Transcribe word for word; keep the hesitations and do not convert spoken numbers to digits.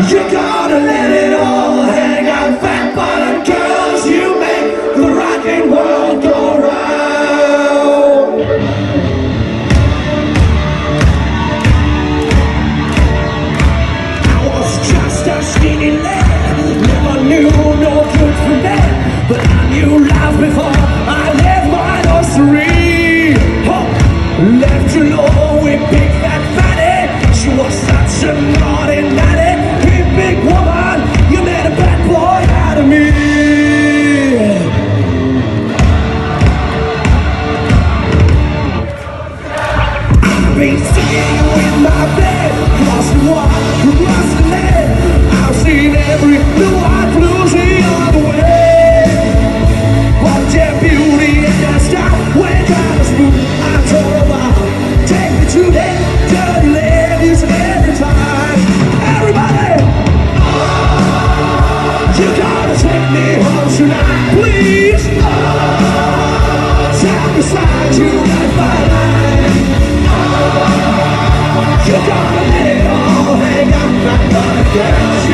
You gotta let it all hang out, fat bottom girls. You make the rockin' world go round. I was just a skinny lad, never knew no good from bad, but I knew life before I left my nursery. Oh, left alone with big fat fatty. She was such a naughty natty. Big big woman, you made a bad boy out of me. I've been singing with my bed, crossing water, crossing land. I've seen every blue eyed bluesy on the way. But their beauty and their style went down the spoon. I told her, wow, take me to that dirty ladies every time. Everybody, you gotta take me home tonight, please. Stand beside you like my life. You gotta let it all hang out, like the girls.